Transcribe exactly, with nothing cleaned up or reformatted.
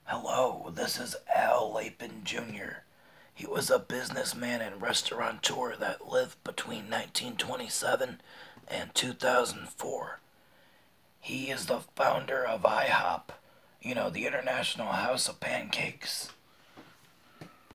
Hello, this is Al Lapin Junior He was a businessman and restaurateur that lived between nineteen twenty-seven and two thousand four. He is the founder of IHOP, you know, the International House of Pancakes.